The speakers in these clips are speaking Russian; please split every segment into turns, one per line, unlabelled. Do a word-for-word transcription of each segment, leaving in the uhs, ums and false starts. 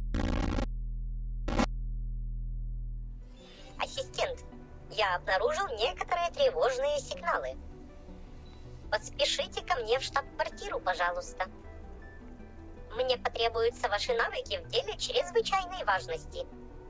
Ассистент, я обнаружил некоторые тревожные сигналы. Поспешите ко мне в штаб-квартиру, пожалуйста. Мне потребуются ваши навыки в деле чрезвычайной важности.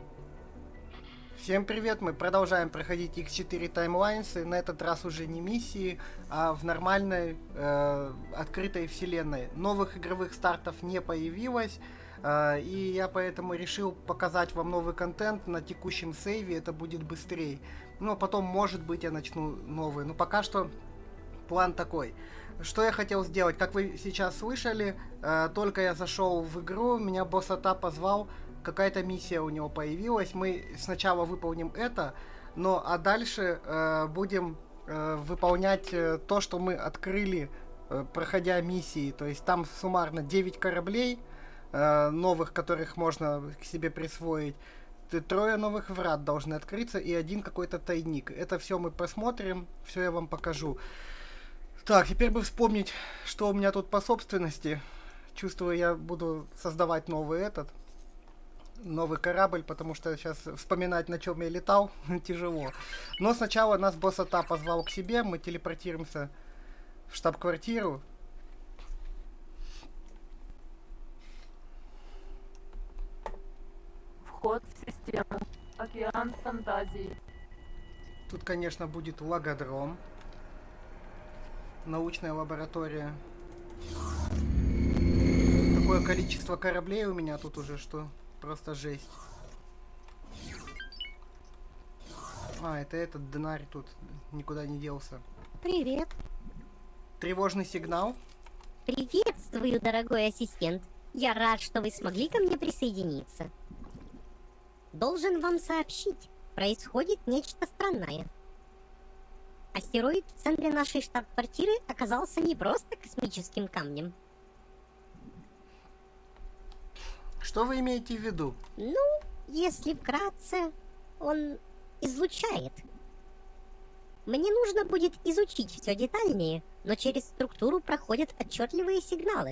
Всем привет, мы продолжаем проходить икс четыре Timelines, и на этот раз уже не миссии, а в нормальной э, открытой вселенной. Новых игровых стартов не появилось, э, и я поэтому решил показать вам новый контент на текущем сейве, это будет быстрее. Ну, а потом, может быть, я начну новый, но пока что план такой. Что я хотел сделать? Как вы сейчас слышали, э, только я зашел в игру, меня босс-ата позвал, какая-то миссия у него появилась. Мы сначала выполним это, но а дальше э, будем э, выполнять э, то, что мы открыли, э, проходя миссии. То есть там суммарно девять кораблей э, новых, которых можно к себе присвоить. Трое новых врат должны открыться и один какой-то тайник. Это все мы посмотрим, все я вам покажу. Так, теперь бы вспомнить, что у меня тут по собственности. Чувствую, я буду создавать новый этот, новый корабль, потому что сейчас вспоминать, на чем я летал, тяжело. Но сначала нас босс-ата позвал к себе, мы телепортируемся в штаб-квартиру.
Вход в систему. Океан фантазии.
Тут, конечно, будет логодром. Научная лаборатория. Такое количество кораблей у меня тут уже, что просто жесть. А, это этот дынарь тут никуда не делся.
Привет.
Тревожный сигнал.
Приветствую, дорогой ассистент. Я рад, что вы смогли ко мне присоединиться. Должен вам сообщить, происходит нечто странное. Астероид в центре нашей штаб-квартиры оказался не просто космическим камнем.
Что вы имеете в виду?
Ну, если вкратце, он излучает. Мне нужно будет изучить все детальнее, но через структуру проходят отчетливые сигналы.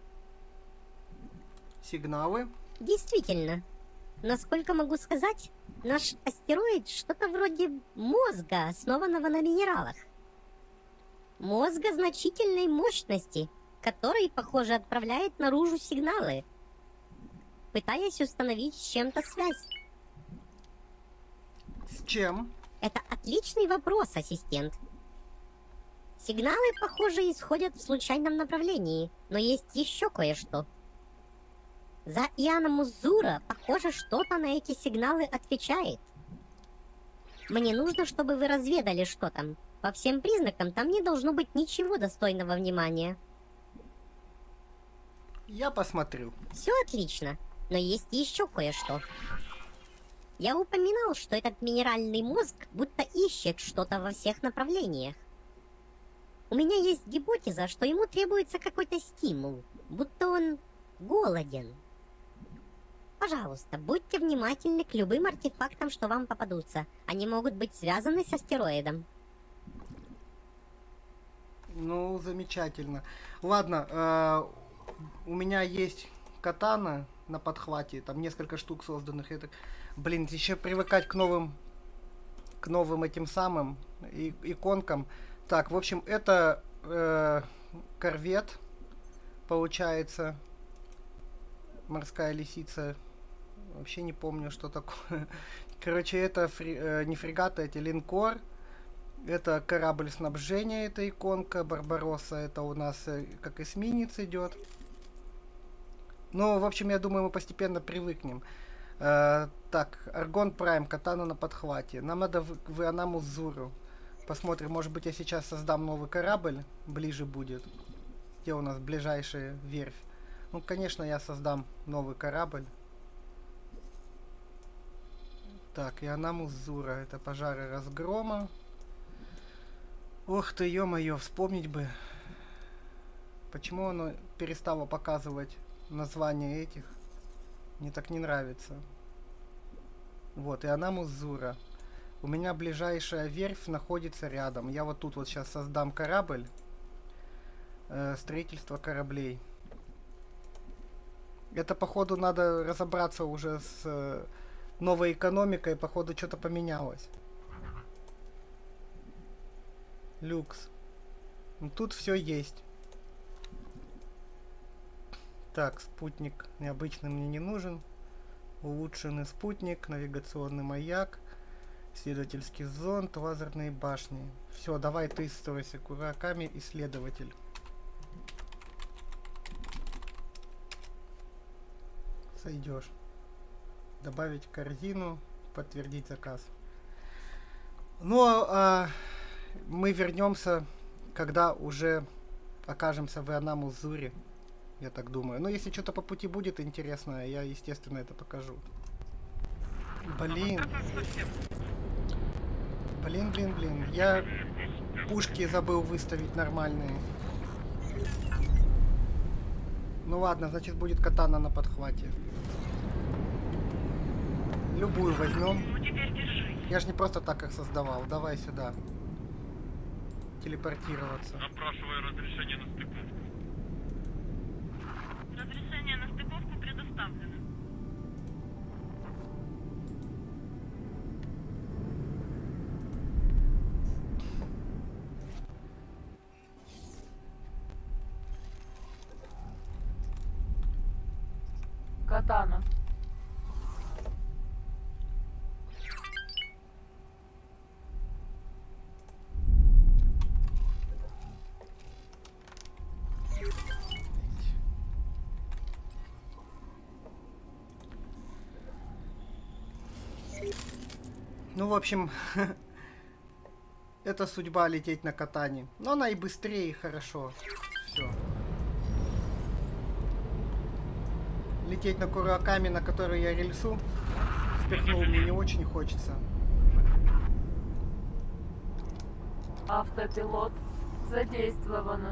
Сигналы?
Действительно. Насколько могу сказать, наш астероид что-то вроде мозга, основанного на минералах. Мозга значительной мощности, который, похоже, отправляет наружу сигналы, пытаясь установить с чем-то связь.
С чем?
Это отличный вопрос, ассистент. Сигналы, похоже, исходят в случайном направлении, но есть еще кое-что. За Ианом Узура, похоже, что-то на эти сигналы отвечает. Мне нужно, чтобы вы разведали, что там. По всем признакам, там не должно быть ничего достойного внимания.
Я посмотрю.
Все отлично, но есть еще кое-что. Я упоминал, что этот минеральный мозг будто ищет что-то во всех направлениях. У меня есть гипотеза, что ему требуется какой-то стимул, будто он голоден. Пожалуйста, будьте внимательны к любым артефактам, что вам попадутся. Они могут быть связаны с астероидом.
Ну, замечательно. Ладно, э, у меня есть катана на подхвате, там несколько штук созданных. Это, блин, еще привыкать к новым, к новым этим самым и, иконкам. Так, в общем, это э, корвет, получается, морская лисица. Вообще не помню, что такое. Короче, это фри, э, не фрегат, это линкор. Это корабль снабжения, это иконка. Барбаросса, это у нас э, как эсминец идет. Ну, в общем, я думаю, мы постепенно привыкнем. Э, так, Аргон Прайм, катана на подхвате. Нам надо в, в Ианом Узуру. Посмотрим, может быть, я сейчас создам новый корабль. Ближе будет. Где у нас ближайшая верфь? Ну, конечно, я создам новый корабль. Так, Ианом Узура. Это пожары разгрома. Ох ты, ё-моё, вспомнить бы. Почему оно перестало показывать название этих? Мне так не нравится. Вот, Ианом Узура. У меня ближайшая верфь находится рядом. Я вот тут вот сейчас создам корабль. Э, строительство кораблей. Это, походу, надо разобраться уже с э, новой экономикой. Походу, что-то поменялось. Люкс. Ну, тут все есть. Так, спутник необычный мне не нужен. Улучшенный спутник, навигационный маяк, исследовательский зонд, лазерные башни. Все, давай ты стройся, Кураками, исследователь. Сойдешь. Добавить в корзину, подтвердить заказ. Ну, а мы вернемся, когда уже окажемся в Ианаму-Зуре. Я так думаю. Но если что-то по пути будет интересное, я, естественно, это покажу. Блин. Блин, блин, блин. Я пушки забыл выставить нормальные. Ну ладно, значит будет катана на подхвате. Любую возьмем. Я же не просто так их создавал. Давай сюда. Телепортироваться.
Запрашиваю разрешение на стыковку.
Разрешение на стыковку предоставлено.
Катана.
Ну, в общем, это судьба лететь на катане. Но она и быстрее, и хорошо. Все. Лететь на Кураками, на которой я рельсу, впихнул, мне не очень хочется.
Автопилот задействовано.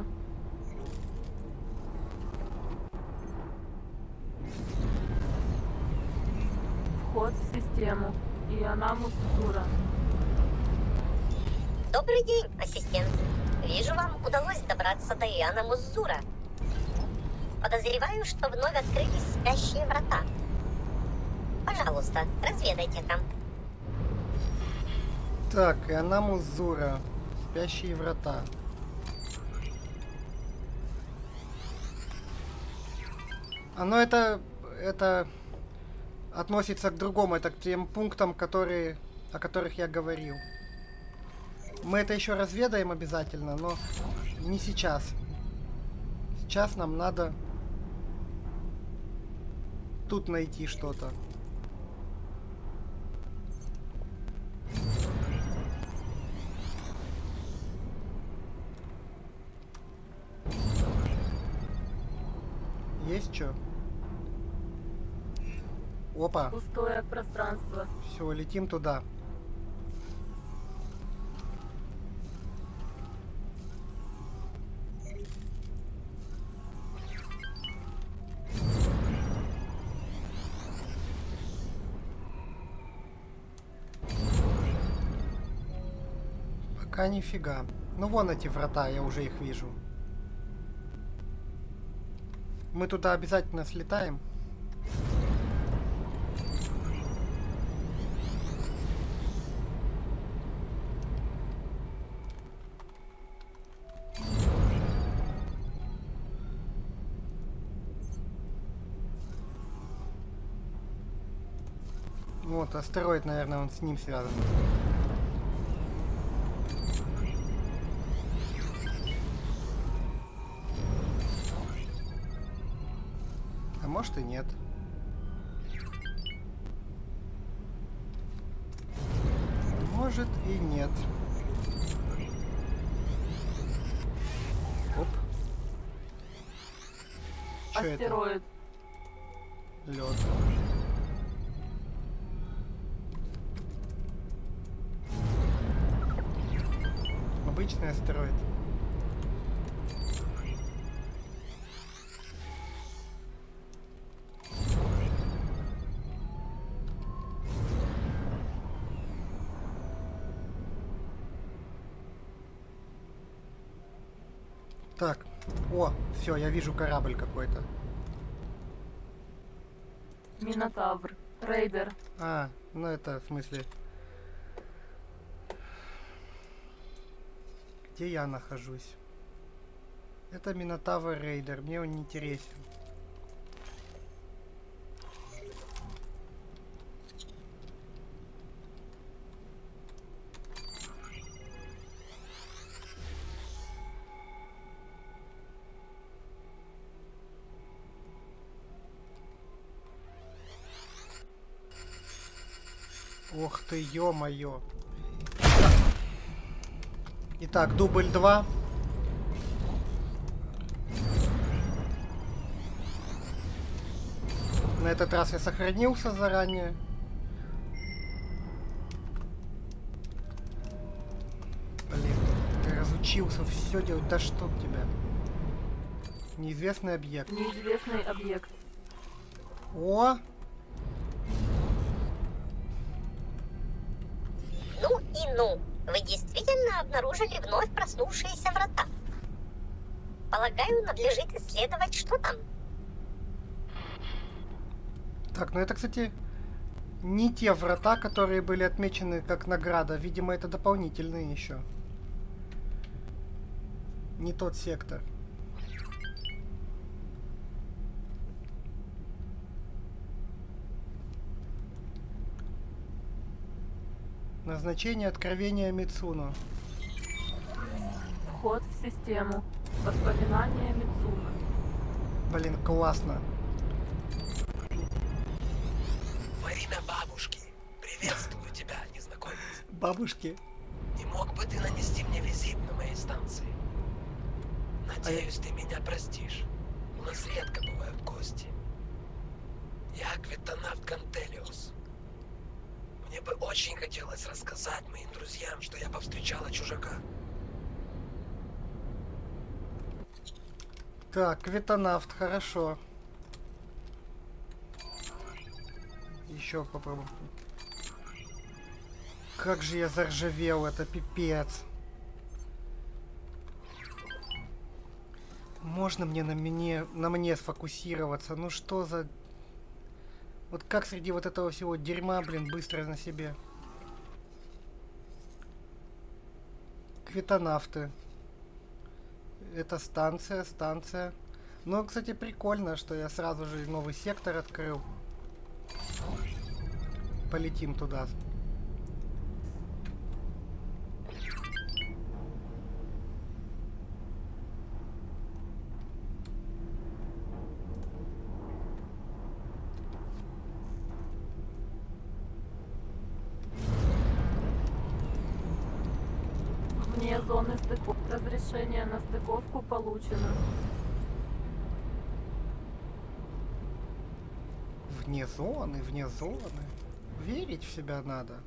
Вход в систему. Ианаму-Зура.
Добрый день, ассистент. Вижу, вам удалось добраться до Ианаму-Зура. Подозреваю, что вновь открылись спящие врата. Пожалуйста, разведайте там.
Так, Ианаму-Зура. Спящие врата. Оно это... это... относится к другому, это к тем пунктам, которые, о которых я говорил. Мы это еще разведаем обязательно, но не сейчас. Сейчас нам надо тут найти что-то. Есть что? Опа.
Пустое пространство.
Все, летим туда. Пока нифига. Ну вон эти врата, я уже их вижу. Мы туда обязательно слетаем. Вот, астероид, наверное, он с ним связан. А может и нет. Может и нет. Оп. Чё это?
Астероид.
Лед. Обычный астероид. Так, о, все, я вижу корабль какой-то.
Минотавр. Рейдер.
А, ну это в смысле... Где я нахожусь? Это Минотавр Рейдер, мне он не интересен. Ох ты, ё-моё. Итак, дубль два. На этот раз я сохранился заранее. Блин, ты разучился все делать. Да чтоб тебя. Неизвестный объект.
Неизвестный объект.
О!
Ну и ну, вы действительно обнаружили вновь проснувшиеся врата. Полагаю, надлежит исследовать, что там.
Так, ну это, кстати, не те врата, которые были отмечены как награда. Видимо, это дополнительные еще. Не тот сектор. Назначение откровения Мицуно.
Вход в систему. Воспоминания Мицуно.
Блин, классно.
Во имя бабушки, приветствую тебя, незнакомец.
Бабушки.
Не мог бы ты нанести мне визит на моей станции? Надеюсь, ты меня простишь. У нас редко бывают гости. Я квитонавт Гантелиус. Мне бы очень хотелось рассказать моим друзьям, что я повстречала чужака.
Так, квитонавт, хорошо. Еще попробуем. Как же я заржавел, это пипец. Можно мне на мне, на мне сфокусироваться? Ну что за... Вот как среди вот этого всего дерьма, блин, быстро на себе? Квитонавты. Это станция, станция. Ну, кстати, прикольно, что я сразу же новый сектор открыл. Полетим туда.
Вне зоны стыковки. Разрешение на стыковку получено.
Вне зоны, вне зоны. Верить в себя надо.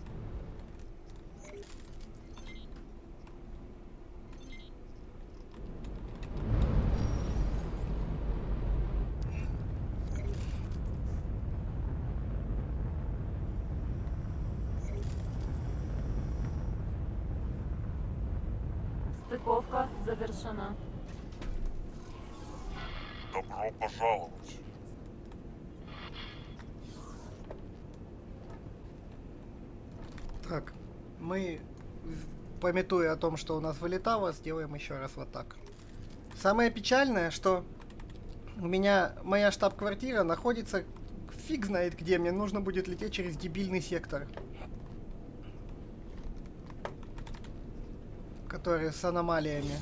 Стыковка завершена.
Добро пожаловать.
Так, мы, памятуя о том, что у нас вылетало, сделаем еще раз вот так. Самое печальное, что у меня моя штаб-квартира находится фиг знает где. Мне нужно будет лететь через дебильный сектор, который с аномалиями.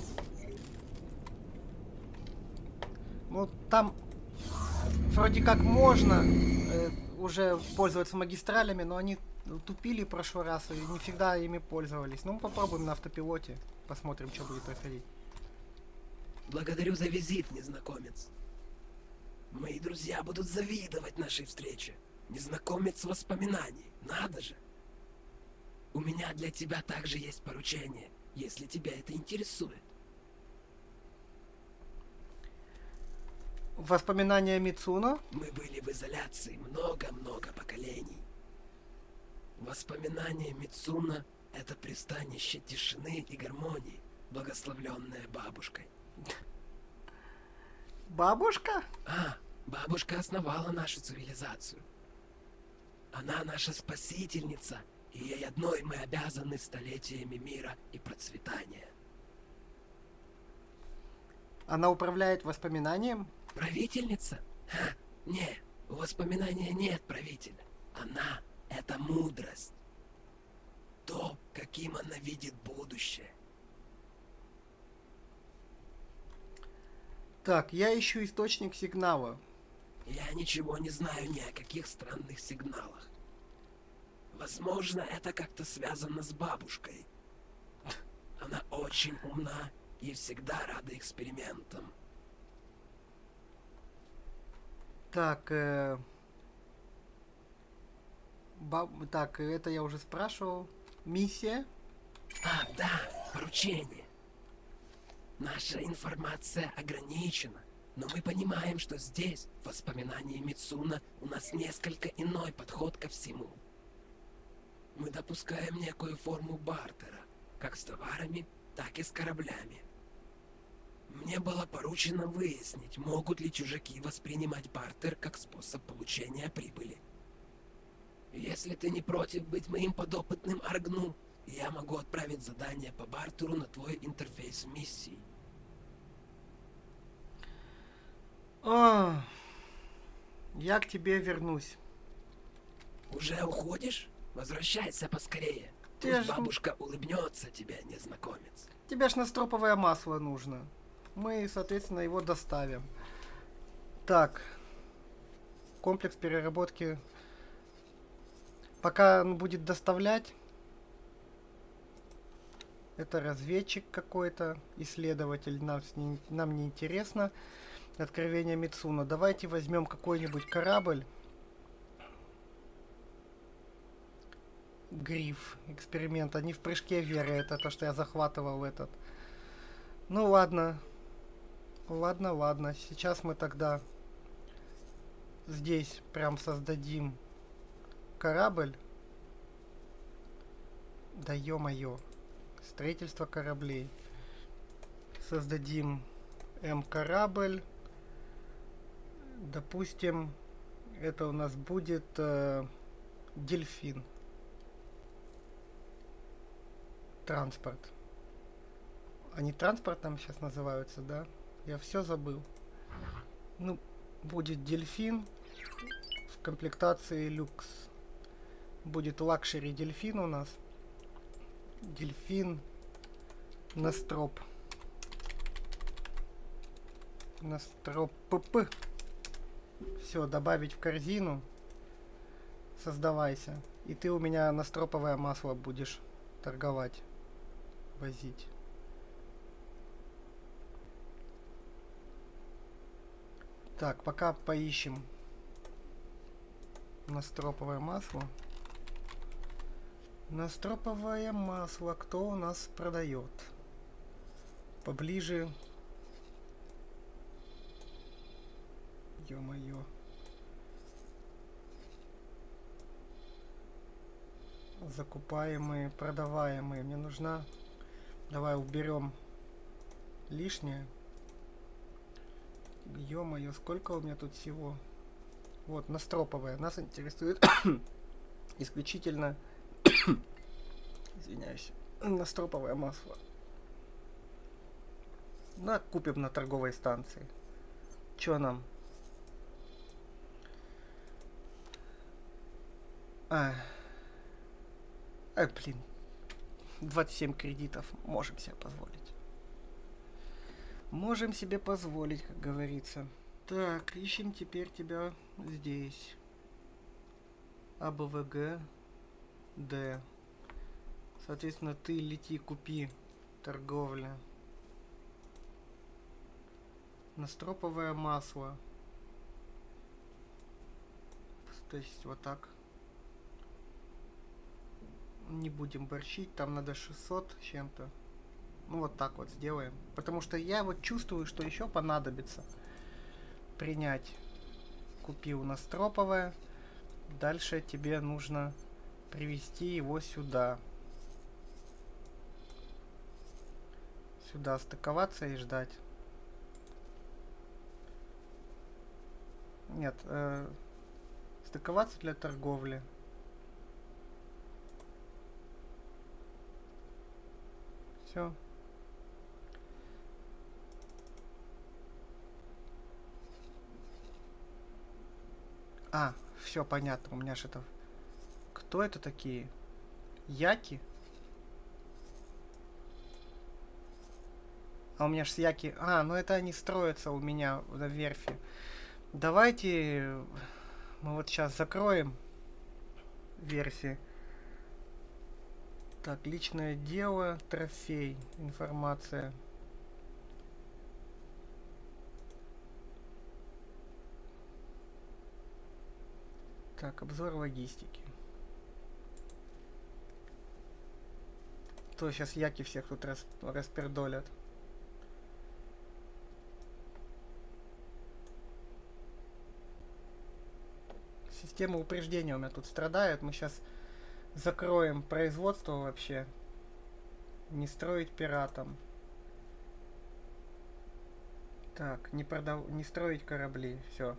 Ну, там вроде как можно э, уже пользоваться магистралями, но они тупили в прошлый раз и не всегда ими пользовались. Ну, попробуем на автопилоте. Посмотрим, что будет происходить.
Благодарю за визит, незнакомец. Мои друзья будут завидовать нашей встрече. Незнакомец воспоминаний. Надо же. У меня для тебя также есть поручение, если тебя это интересует.
Воспоминания Мицуно.
Мы были в изоляции много-много поколений. Воспоминания Мицуно — это пристанище тишины и гармонии, благословленное бабушкой.
Бабушка?
А, Бабушка основала нашу цивилизацию. Она наша спасительница, и ей одной мы обязаны столетиями мира и процветания.
Она управляет воспоминанием?
Правительница? Ха, не, у воспоминания нет правителя. Она — это мудрость. То, каким она видит будущее.
Так, я ищу источник сигнала.
Я ничего не знаю ни о каких странных сигналах. Возможно, это как-то связано с бабушкой. Она очень умна и всегда рада экспериментам.
Так, э... Баб... так, это я уже спрашивал. Миссия?
А, да, поручение. Наша информация ограничена, но мы понимаем, что здесь, в воспоминании Мицуна, у нас несколько иной подход ко всему. Мы допускаем некую форму бартера, как с товарами, так и с кораблями. Мне было поручено выяснить, могут ли чужаки воспринимать бартер как способ получения прибыли. Если ты не против быть моим подопытным Аргну, я могу отправить задание по бартеру на твой интерфейс миссии.
О, я к тебе вернусь.
Уже уходишь? Возвращайся поскорее.
Ты
Пусть
ж-
бабушка улыбнется тебе, незнакомец.
Тебе ж настроповое масло нужно. Мы, соответственно, его доставим. Так. Комплекс переработки. Пока он будет доставлять. Это разведчик какой-то, исследователь. Нам, с ним- нам не интересно. Откровение Мицуна. Давайте возьмем какой-нибудь корабль. Гриф. Эксперимент. Они в прыжке веры. Это то, что я захватывал этот. Ну ладно. Ладно, ладно. Сейчас мы тогда здесь прям создадим корабль. Да ё-моё. Строительство кораблей. Создадим М-корабль. Допустим, это у нас будет э, дельфин. Транспорт. Они транспортом сейчас называются, да? Я все забыл. Ну, будет дельфин в комплектации люкс. Будет лакшери дельфин у нас. Дельфин Настроп. Настроп ПП. Все, добавить в корзину. Создавайся. И ты у меня настроповое масло будешь торговать. Возить. Так, пока поищем настроповое масло. Настроповое масло. Кто у нас продает? Поближе. Ё-моё. Закупаемые, продаваемые. Мне нужна... Давай уберем лишнее. Ё-моё, сколько у меня тут всего? Вот, настроповое. Нас интересует исключительно... Извиняюсь. Настроповое масло. Да, купим на торговой станции. Чё нам? А, а блин. двадцать семь кредитов. Можем себе позволить. Можем себе позволить, как говорится. Так, ищем теперь тебя здесь. АБВГ. Д. Соответственно, ты лети, купи. Торговля. Настроповое масло. То есть вот так. Не будем борщить, там надо шестьсот с чем-то. Ну вот так вот сделаем. Потому что я вот чувствую, что еще понадобится принять. Купил настроповое. Дальше тебе нужно привести его сюда. Сюда стыковаться и ждать. Нет, э, стыковаться для торговли. Все. А, все понятно, у меня что-то... Кто это такие? Яки? А у меня ж яки... А, ну это они строятся у меня на верфи. Давайте мы вот сейчас закроем верфи. Так, личное дело, трофей, информация. Так, обзор логистики. То сейчас яки всех тут рас, распердолят. Система упреждения у меня тут страдает. Мы сейчас закроем производство вообще. Не строить пиратам. Так, не продав... не строить корабли. Все.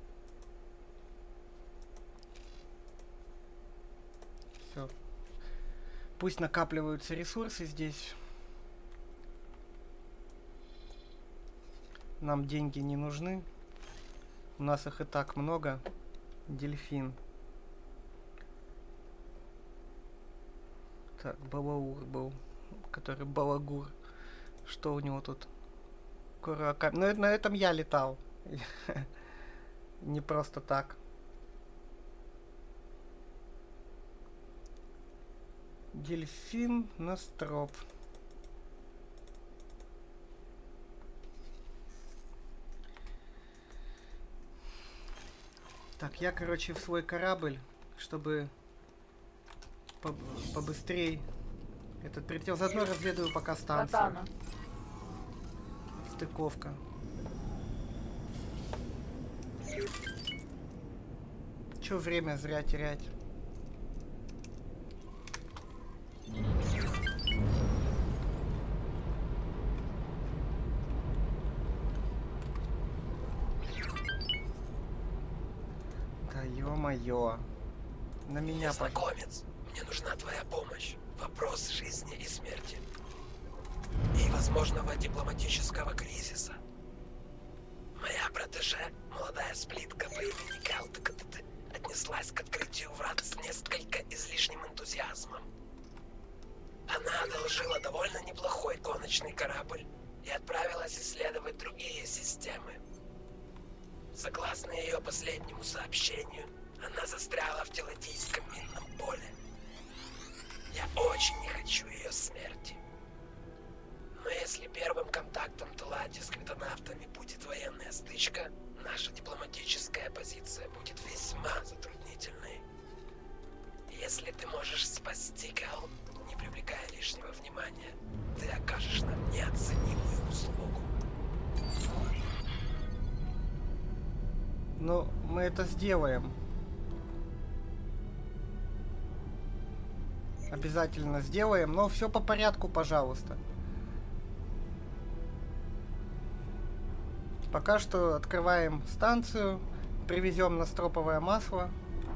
Все. Пусть накапливаются ресурсы здесь. Нам деньги не нужны. У нас их и так много. Дельфин. Так, Балаур был. Который Балагур. Что у него тут? Курака. Ну, на этом я летал. Не просто так. Дельфин Настроп. Так, я, короче, в свой корабль, чтобы по побыстрее этот прилетел. Заодно разведаю пока станцию.
Катана.
Стыковка. Чё время зря терять? Да ё-моё. На меня по...
Незнакомец, мне нужна твоя помощь. Вопрос жизни и смерти. И возможного дипломатического кризиса. Моя протеже, молодая сплитка по имени Келтекатт, отнеслась к открытию врат с несколько излишним энтузиазмом. Она одолжила довольно неплохой гоночный корабль и отправилась исследовать другие системы. Согласно ее последнему сообщению, она застряла в Телодийском минном поле. Я очень не хочу ее смерти. Но если первым контактом Телади с квитонавтами будет военная стычка, наша дипломатическая позиция будет весьма затруднительной. Если ты можешь спасти Кэл, не привлекая лишнего внимания, ты окажешь нам неоценимую услугу.
Ну, мы это сделаем. Обязательно сделаем, но все по порядку, пожалуйста. Пока что открываем станцию, привезем настроповое масло.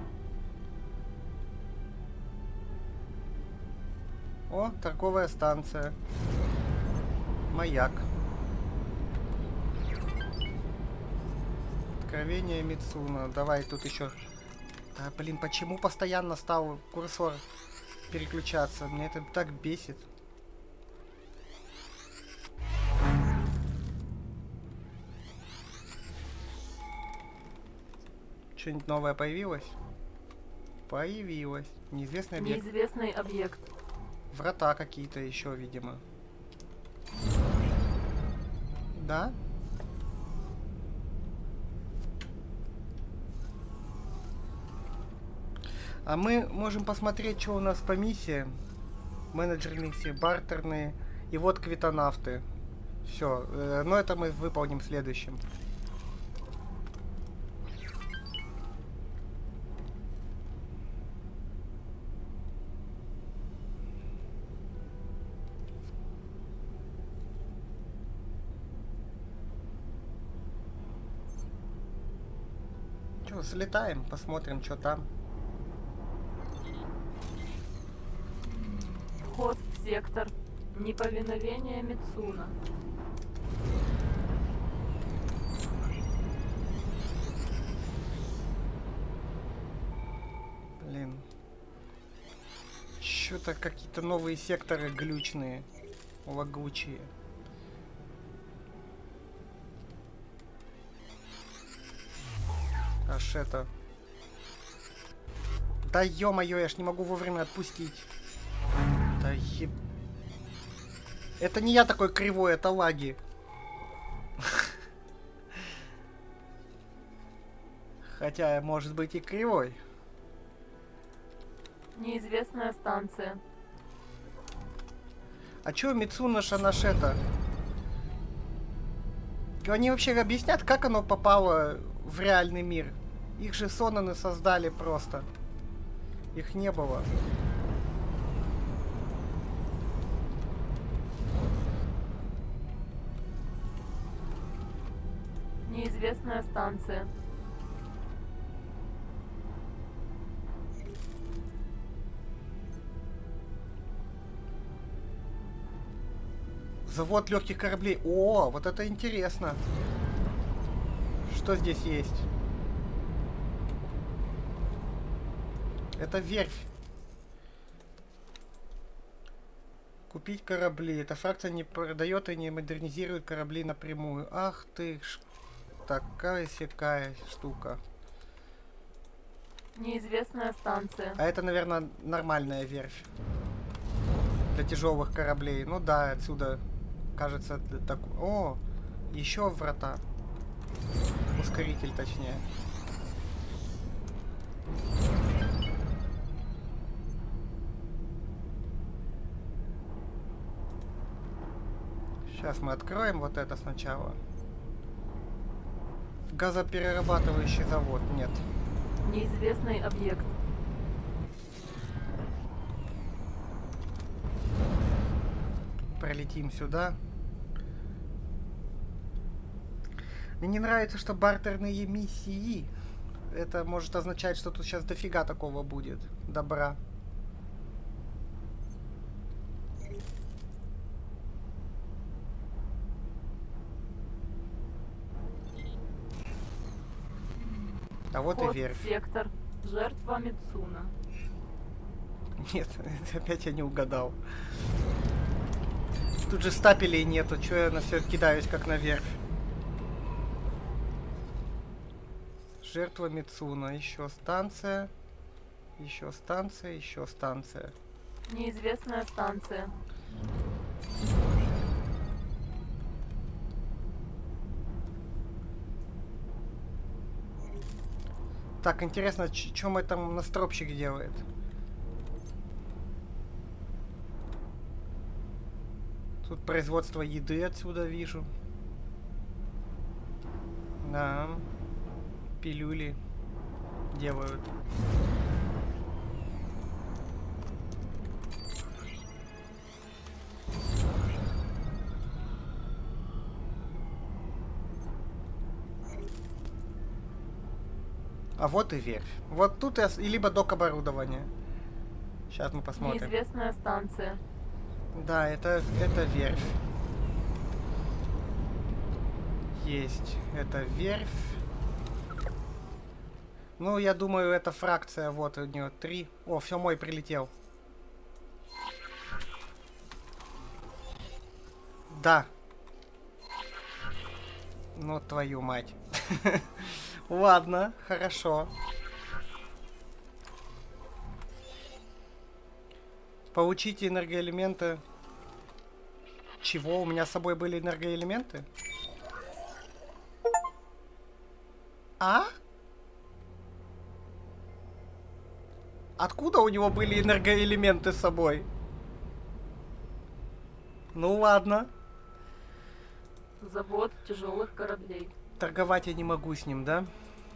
О, торговая станция. Маяк. Откровение Мицуна. Давай тут еще. Да, блин, почему постоянно стал курсор переключаться? Мне это так бесит. Что-нибудь новое появилось? Появилось. Неизвестный объект.
Неизвестный объект.
Врата какие-то еще, видимо. Да? А мы можем посмотреть, что у нас по миссиям. Менеджер миссии, бартерные. И вот квитонавты. Все. Э, но это мы выполним в следующем. Что, слетаем, посмотрим, что там.
Вход в сектор. Неповиновение Мицуна.
Блин. Что-то какие-то новые секторы глючные, лагучие. Аж это... Да ё-моё, я ж не могу вовремя отпустить. Да еб... Это не я такой кривой, это лаги. Хотя, может быть, и кривой.
Неизвестная станция.
А чё Мицуна-ша наш это? Они вообще объяснят, как оно попало в реальный мир? Их же Сонаны создали просто. Их не было.
Неизвестная станция.
Завод легких кораблей. О, вот это интересно. Что здесь есть? Это верфь. Купить корабли. Эта фракция не продает и не модернизирует корабли напрямую. Ах ты ж, такая-сякая штука.
Неизвестная станция.
А это, наверное, нормальная верфь. Для тяжелых кораблей. Ну да, отсюда, кажется, так... О, еще врата. Ускоритель, точнее. Сейчас мы откроем вот это сначала. Газоперерабатывающий завод. Нет.
Неизвестный объект.
Пролетим сюда. Мне не нравится, что бартерные миссии. Это может означать, что тут сейчас дофига такого будет. Добра. А вот
Вход
и верфь.
в сектор. Жертва Мицуна.
Нет, опять я не угадал. Тут же стапелей нету, чё я на все кидаюсь, как на верфь. Жертва Мицуна, еще станция, еще станция, еще станция.
Неизвестная станция.
Так, интересно, что мой там настропщик делает? Тут производство еды отсюда вижу. Да. Пилюли делают. А вот и верфь. Вот тут и, и либо док оборудования. Сейчас мы посмотрим.
Неизвестная станция.
Да, это, это верфь. Есть. Это верфь. Ну, я думаю, это фракция. Вот у нее три. О, все, мой прилетел. Да. Ну, твою мать. Ладно, хорошо. Получите энергоэлементы. Чего? У меня с собой были энергоэлементы? А? Откуда у него были энергоэлементы с собой? Ну ладно.
Завод тяжелых кораблей.
Торговать я не могу с ним, да?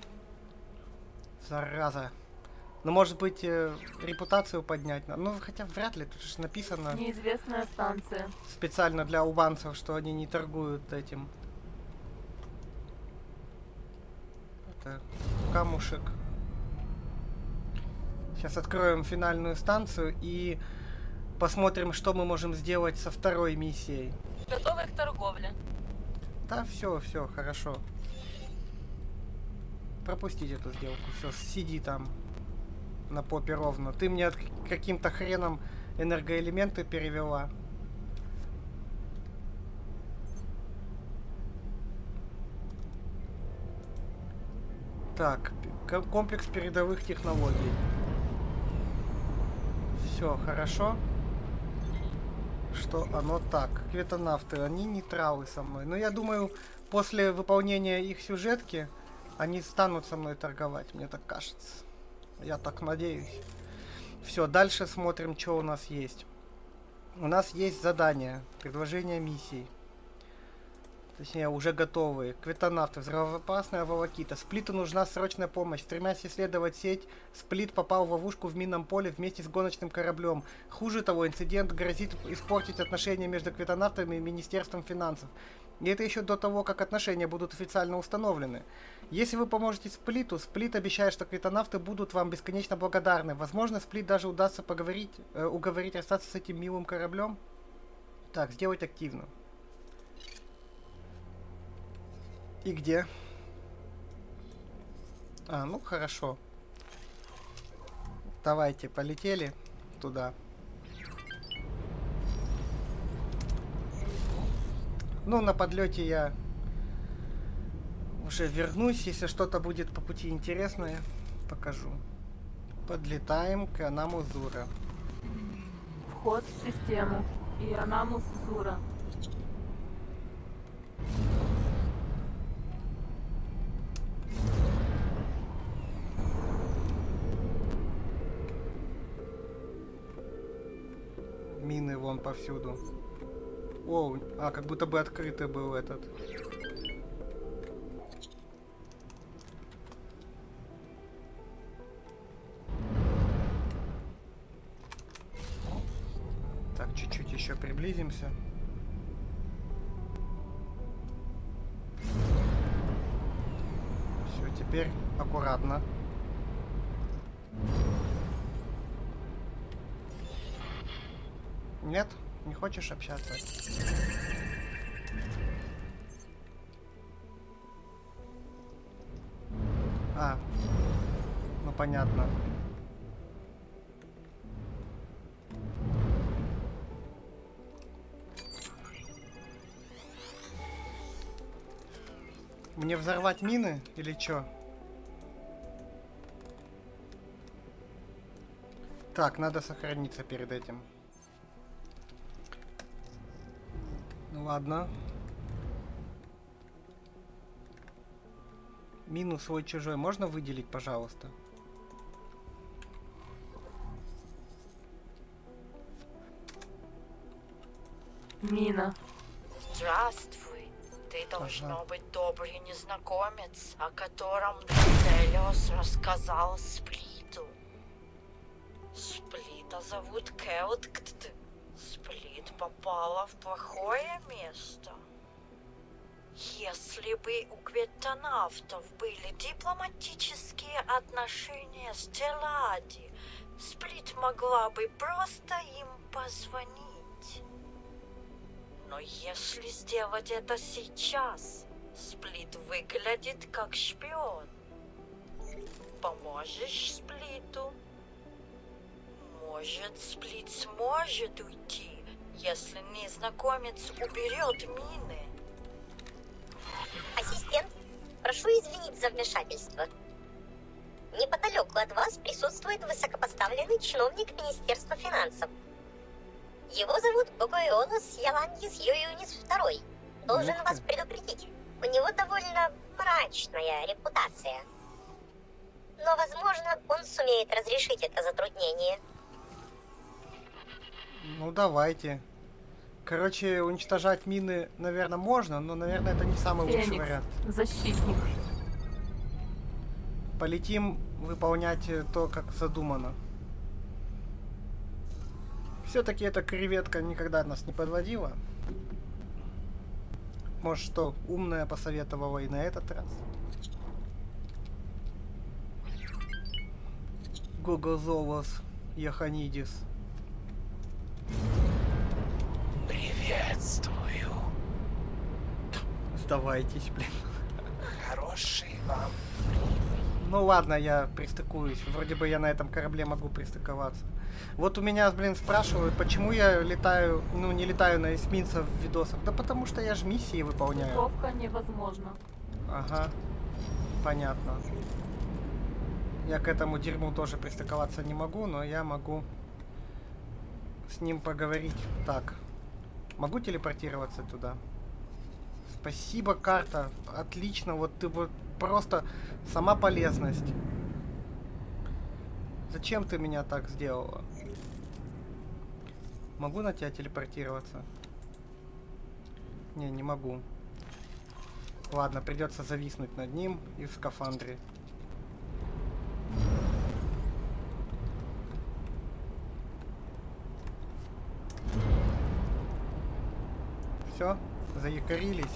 Зараза. Ну, может быть, э, репутацию поднять надо. Ну, хотя вряд ли, тут же написано
Неизвестная станция.
специально для убанцев, что они не торгуют этим. Это... камушек. Сейчас откроем финальную станцию и посмотрим, что мы можем сделать со второй миссией.
Готовы к торговле.
Да, все, все, хорошо. Пропустить эту сделку. Все, сиди там на попе ровно. Ты мне от- каким-то хреном энергоэлементы перевела. Так, к- комплекс передовых технологий. Все, хорошо. Что оно так. Кветонавты, они нейтралы со мной. Но я думаю, после выполнения их сюжетки, они станут со мной торговать, мне так кажется. Я так надеюсь. Все, дальше смотрим, что у нас есть. У нас есть задания, предложения миссий. Точнее, уже готовые. Кветонавты, взрывоопасная волокита. Сплиту нужна срочная помощь. Стремясь исследовать сеть, Сплит попал в ловушку в минном поле вместе с гоночным кораблем. Хуже того, инцидент грозит испортить отношения между кветонавтами и Министерством финансов. И это еще до того, как отношения будут официально установлены. Если вы поможете Сплиту, Сплит обещает, что кветонавты будут вам бесконечно благодарны. Возможно, Сплит даже удастся поговорить, э, уговорить расстаться с этим милым кораблем. Так, сделать активно. И где? А, ну хорошо. Давайте, полетели туда. Ну, на подлете я уже вернусь. Если что-то будет по пути интересное, покажу. Подлетаем к Анаму Зура.
Вход в систему. Ианамус Зура.
Мины вон повсюду. О, а, как будто бы открытый был этот. Так, чуть-чуть еще приблизимся. Все, теперь аккуратно. Нет? Не хочешь общаться? А, ну понятно. Мне взорвать мины или чё? Так, надо сохраниться перед этим. Ну ладно. Мину свой чужой можно выделить, пожалуйста?
Мина.
Здравствуй. Ты должно
Ага.
быть добрый незнакомец, о котором Делиос рассказал Сплиту. Сплита зовут Келткт. Сплит попала в плохое место. Если бы у кветонавтов были дипломатические отношения с Телади, Сплит могла бы просто им позвонить. Но если сделать это сейчас, Сплит выглядит как шпион. Поможешь Сплиту? Может, Сплит сможет уйти, если незнакомец уберет мины?
Ассистент, прошу извинить за вмешательство. Неподалеку от вас присутствует высокопоставленный чиновник Министерства финансов. Его зовут Богоионас Яландис Ююнис второй. Должен
Ух ты.
вас предупредить. У него довольно мрачная репутация. Но, возможно, он сумеет разрешить это затруднение.
Ну давайте. Короче, уничтожать мины, наверное, можно, но, наверное, это не самый лучший
Феникс.
вариант.
Защитник.
Полетим выполнять э, то, как задумано. Все-таки эта креветка никогда нас не подводила. Может, что умная посоветовала и на этот раз. Гогозолос Яханидис.
Приветствую.
Сдавайтесь, блин.
Хороший вам.
Ну ладно, я пристыкуюсь. Вроде бы я на этом корабле могу пристыковаться. Вот у меня, блин, спрашивают, почему я летаю, ну не летаю на эсминцах в видосах. Да потому что я же миссии выполняю.
Стыковка невозможна.
Ага, понятно. Я к этому дерьму тоже пристыковаться не могу, но я могу с ним поговорить. Так, могу телепортироваться туда? Спасибо, карта. Отлично, вот ты вот просто сама полезность. Зачем ты меня так сделала? Могу на тебя телепортироваться? Не, не могу. Ладно, придется зависнуть над ним и в скафандре. Все, заякорились.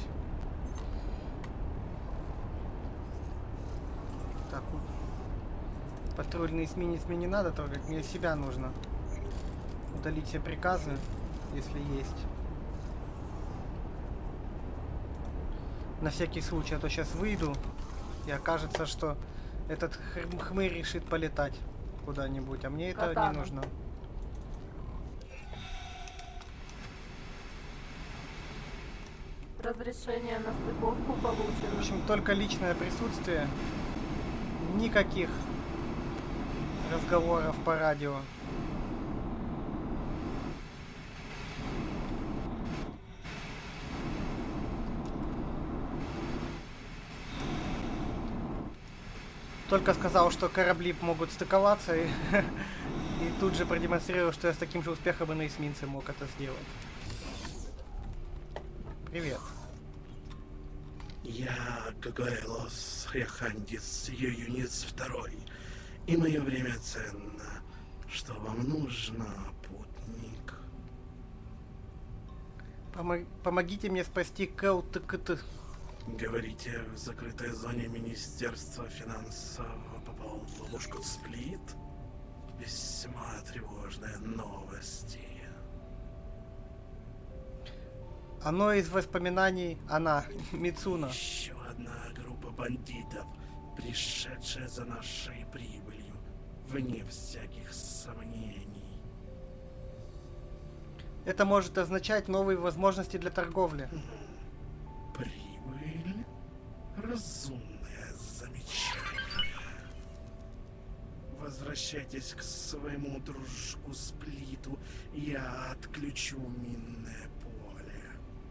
Так, патрульный эсминец мне не надо трогать, мне себя нужно. Удалить все приказы, если есть. На всякий случай, а то сейчас выйду, и окажется, что этот хм- хмырь решит полетать куда-нибудь, а мне это
Катана.
не нужно.
Разрешение на стыковку
В
получено.
общем, только личное присутствие. Никаких разговоров по радио. Только сказал, что корабли могут стыковаться, и, и тут же продемонстрировал, что я с таким же успехом и на эсминце мог это сделать. Привет.
Я Гагайлос Яхандис, ее юниц второй, и мое время ценно. Что вам нужно, путник?
Помо- помогите мне спасти КЛТКТ.
Говорите, в закрытой зоне Министерства финансов попал в ловушку Сплит? Весьма тревожные новости.
Оно из воспоминаний, она, Мицуна.
Еще одна группа бандитов, пришедшая за нашей прибылью, вне всяких сомнений.
Это может означать новые возможности для торговли.
Прибыль? Разумное замечание. Возвращайтесь к своему дружку Сплиту, я отключу минное поле.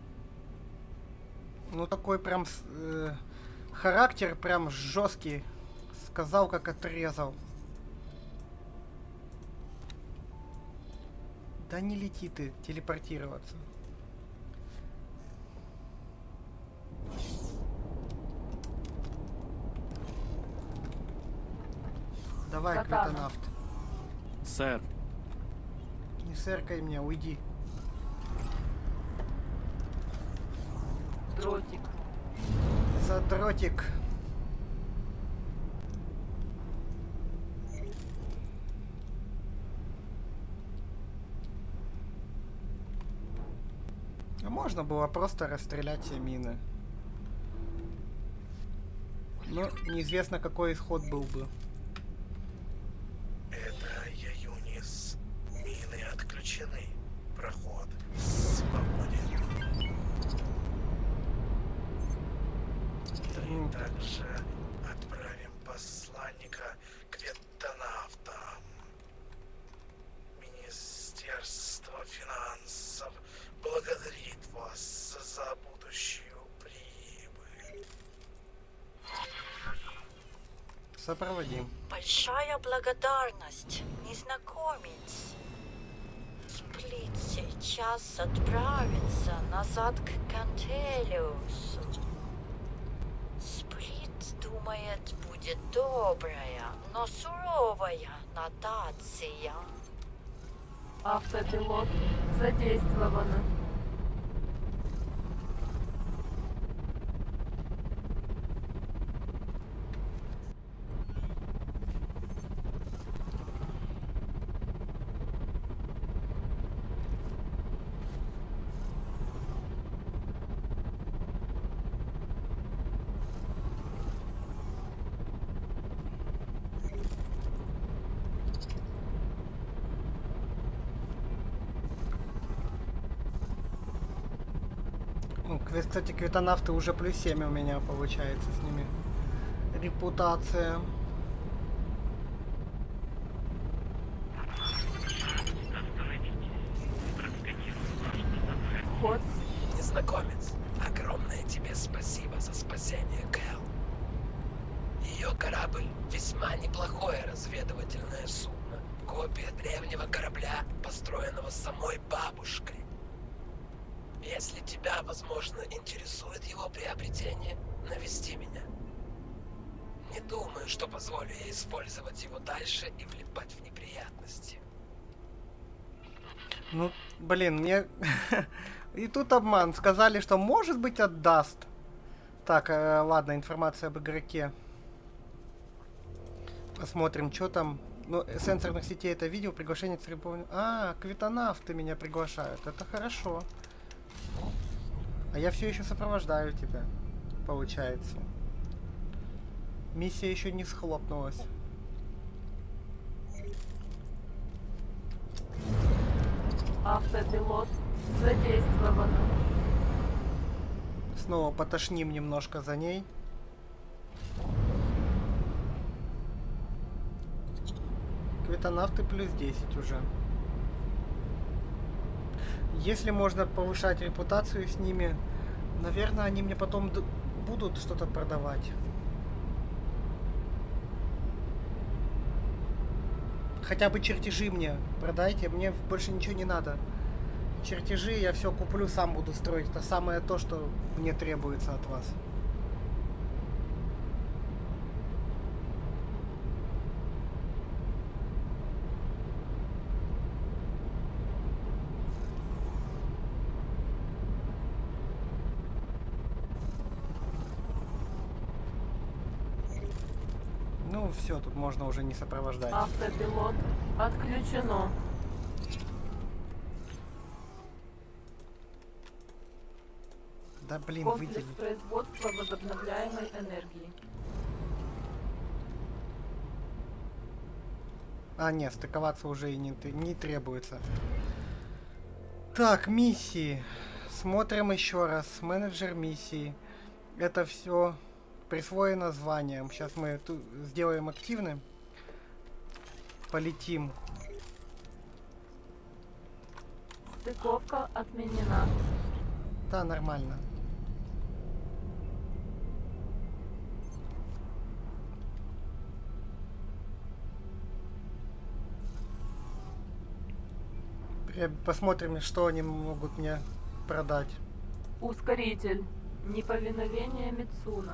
Ну такой прям с- э, характер прям жесткий. Сказал, как отрезал. Да не лети ты телепортироваться. Давай,
Катана.
квитонавт.
Сэр,
Не сэркай меня, уйди.
Дротик.
Задротик. А можно было просто расстрелять все мины. Но неизвестно, какой исход был бы.
Это я Юнис. Мины отключены. Проход свободен.
М.
И также отправим посланника к ветонавтам. Министерство финансов благодарит вас за будущую прибыль.
Сопроводим.
Большая благодарность, незнакомец. Сплит сейчас отправится назад к Кантелиусу. Сплит думает, будет добрая, но суровая нотация.
Автопилот задействовано.
Кве- Кстати, квитонавты уже плюс семь у меня получается с ними. Репутация.
Вход
Незнакомец, огромное тебе спасибо за спасение, Кэл. Ее корабль — весьма неплохое разведывательное судно. Копия древнего корабля, построенного самой бабушкой. Если тебя, возможно, интересует его приобретение, навести меня. Не думаю, что позволю ей использовать его дальше и влипать в неприятности.
Ну, блин, мне... И тут обман. Сказали, что может быть отдаст. Так, э, ладно, информация об игроке. Посмотрим, что там. Ну, сенсорных сетей это видео, приглашение церемонии. А, квитонавты меня приглашают. Это хорошо. А я все еще сопровождаю тебя, получается. Миссия еще не схлопнулась.
автопилот задействован.
Снова потошним немножко за ней. Квитонавты плюс десять уже. Если можно повышать репутацию с ними, наверное, они мне потом д- будут что-то продавать. Хотя бы чертежи мне продайте, мне больше ничего не надо. Чертежи я все куплю, сам буду строить. Это самое то, что мне требуется от вас. Ну все, тут можно уже не сопровождать.
Автопилот отключено.
Да блин,
Комплекс
выдели.
производства возобновляемой энергии.
А, нет, стыковаться уже и не, т- не требуется. Так, миссии. Смотрим еще раз. Менеджер миссии. Это все присвоено званием. Сейчас мы ту- сделаем активным. Полетим.
Стыковка отменена.
Да, нормально. Пре- Посмотрим, что они могут мне продать.
Ускоритель. Неповиновение Мицуна.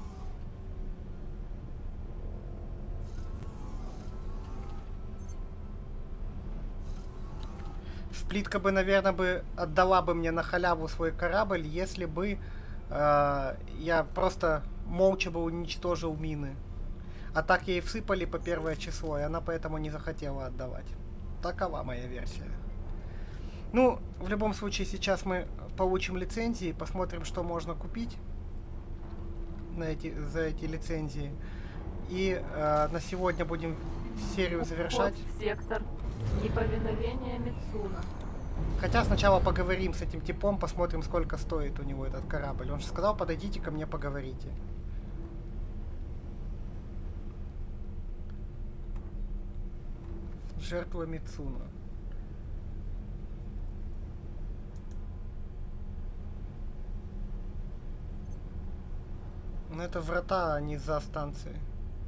Сплитка бы, наверное, бы отдала бы мне на халяву свой корабль, если бы э, я просто молча бы уничтожил мины. А так ей всыпали по первое число, и она поэтому не захотела отдавать. Такова моя версия. Ну, в любом случае, сейчас мы получим лицензии, посмотрим, что можно купить на эти, за эти лицензии. И э, на сегодня будем серию завершать.
Вход в сектор. Неповиновение Мицуна.
Хотя сначала поговорим с этим типом, посмотрим, сколько стоит у него этот корабль. Он же сказал, подойдите ко мне, поговорите. Жертва Мицуна. Ну это врата, а не за станцией.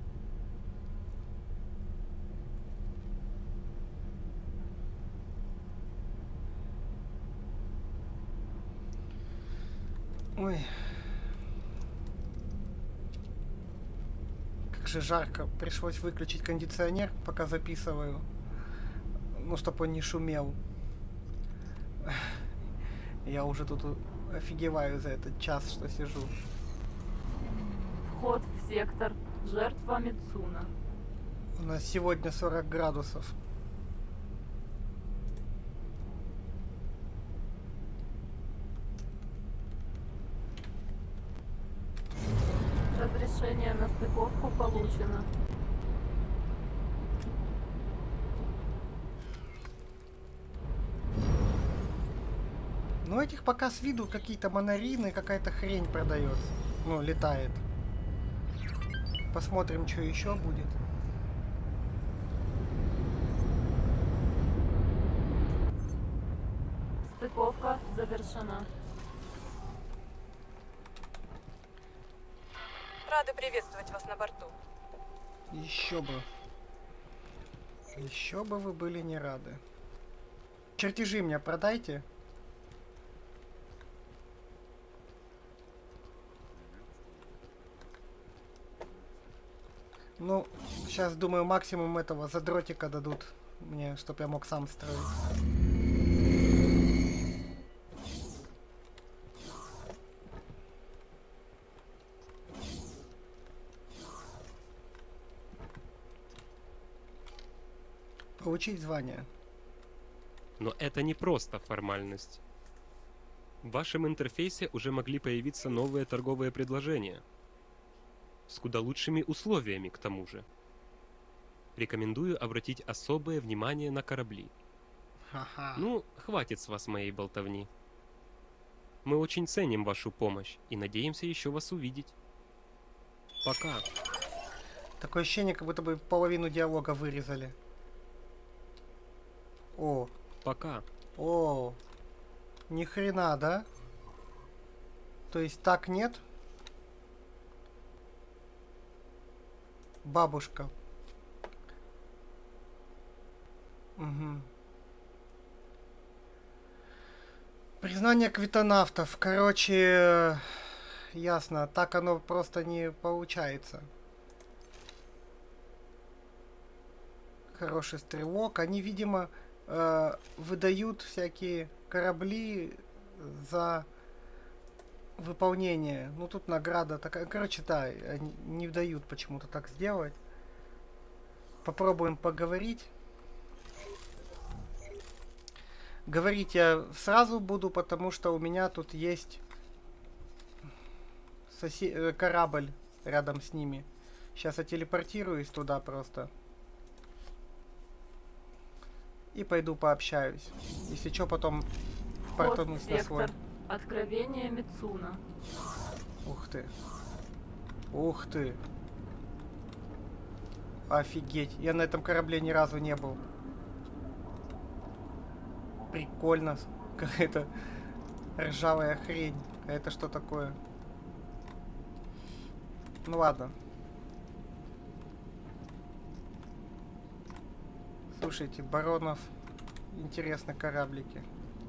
Ой. Как же жарко. Пришлось выключить кондиционер, пока записываю. Ну, чтобы он не шумел. Я уже тут офигеваю за этот час, что сижу.
Вход в сектор. Жертва Мицуна.
У нас сегодня сорок градусов.
Разрешение на стыковку получено.
Ну, этих пока с виду какие-то монорины, какая-то хрень продается. Ну, летает. Посмотрим, что еще будет.
Стыковка завершена.
Рады приветствовать вас на борту.
Еще бы. Еще бы вы были не рады. Чертежи мне продайте. Ну, сейчас, думаю, максимум этого задротика дадут мне, чтобы я мог сам строить. Получить звание.
Но это не просто формальность. В вашем интерфейсе уже могли появиться новые торговые предложения. С куда лучшими условиями, к тому же. Рекомендую обратить особое внимание на корабли.
Ха-ха.
Ну, хватит с вас моей болтовни. Мы очень ценим вашу помощь и надеемся еще вас увидеть. Пока.
Такое ощущение, как будто бы половину диалога вырезали. О.
Пока.
О. Ни хрена, да? То есть так нет? Бабушка. Угу. Признание квитонавтов. Короче, ясно. Так оно просто не получается. Хороший стрелок. Они, видимо, э, выдают всякие корабли за выполнение. Ну, тут награда такая. Короче, да, они не дают почему-то так сделать. Попробуем поговорить. Говорить я сразу буду, потому что у меня тут есть сосед... корабль рядом с ними. Сейчас я телепортируюсь туда просто. И пойду пообщаюсь. Если что, потом портанусь на свой.
Откровение Мицуна.
Ух ты. Ух ты. Офигеть. Я на этом корабле ни разу не был. Прикольно. Какая-то ржавая хрень. А это что такое? Ну ладно. Слушайте, Баронов. Интересно кораблики.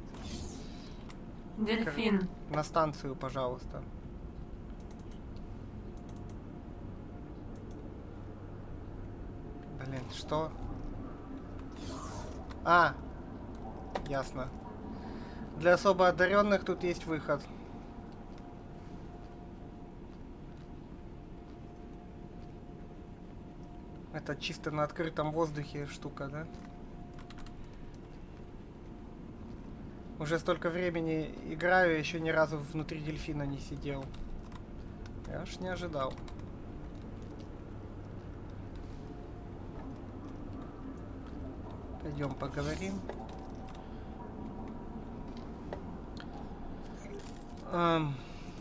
Дельфин.
На станцию, пожалуйста. Блин, что? А! Ясно. Для особо одаренных тут есть выход. Это чисто на открытом воздухе штука, да? Уже столько времени играю, еще ни разу внутри дельфина не сидел. Я аж не ожидал. Пойдем поговорим. Эм...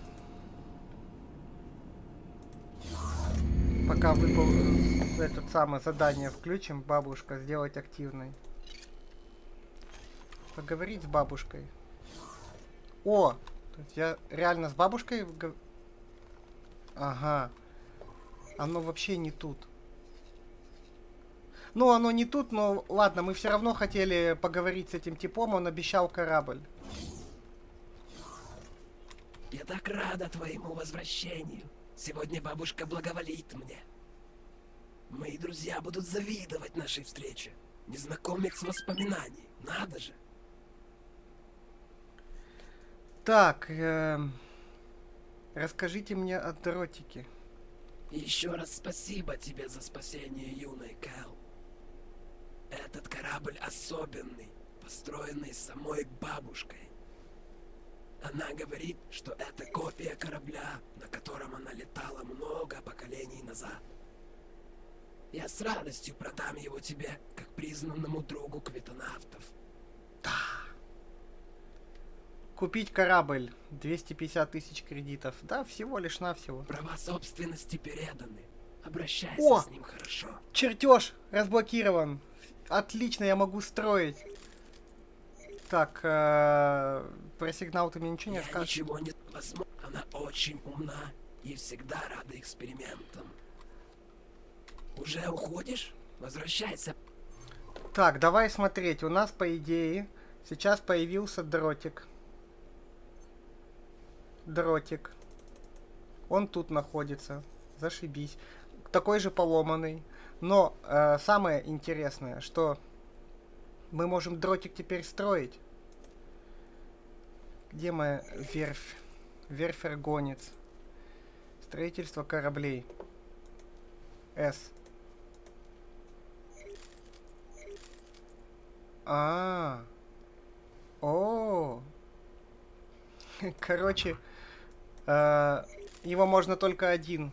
Пока выпал этот самое задание включим, бабушка сделать активной. Поговорить с бабушкой. О! То есть я реально с бабушкой... Ага. Оно вообще не тут. Ну, оно не тут, но ладно, мы все равно хотели поговорить с этим типом, он обещал корабль.
Я так рада твоему возвращению. Сегодня бабушка благоволит мне. Мои друзья будут завидовать нашей встрече. Незнакомец воспоминаний. Надо же.
Так, э, расскажите мне о дротике.
Еще раз спасибо тебе за спасение юной Кэл. Этот корабль особенный, построенный самой бабушкой. Она говорит, что это копия корабля, на котором она летала много поколений назад. Я с радостью продам его тебе, как признанному другу квитонавтов.
Да. Купить корабль. двести пятьдесят тысяч кредитов. Да, всего лишь навсего.
Права собственности переданы. Обращайся
О!
с ним хорошо.
Чертеж разблокирован. Отлично, я могу строить. Так, э, про сигнал ты мне ничего не
Я
расскажешь?
ничего не возможно. Она очень умна и всегда рада экспериментам. Уже уходишь? Возвращайся.
Так, давай смотреть. У нас, по идее, сейчас появился дротик. Дротик. Он тут находится. Зашибись. Такой же поломанный. Но э, самое интересное, что мы можем дротик теперь строить. Где моя верфь? Верфь-аргонец. Строительство кораблей. С. А. О. Короче, э, его можно только один.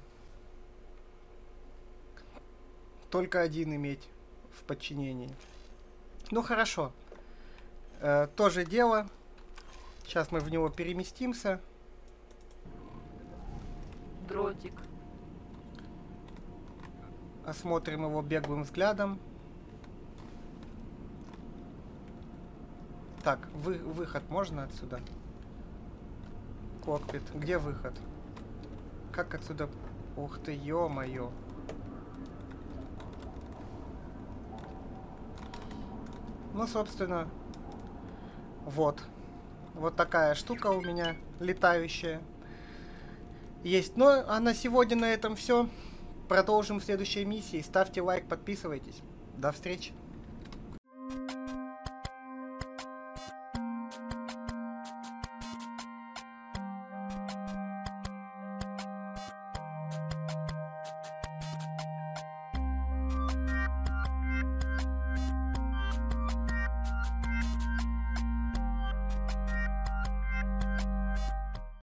Только один иметь в подчинении. Ну хорошо. Э, то же дело. Сейчас мы в него переместимся.
Дротик.
Осмотрим его беглым взглядом. Так, вы, выход можно отсюда? Кокпит. Где выход? Как отсюда? Ух ты, ё-моё. Ну, собственно, вот. Вот такая штука у меня летающая. Есть. Ну, а на сегодня на этом все. Продолжим в следующей миссии. Ставьте лайк, подписывайтесь. До встречи.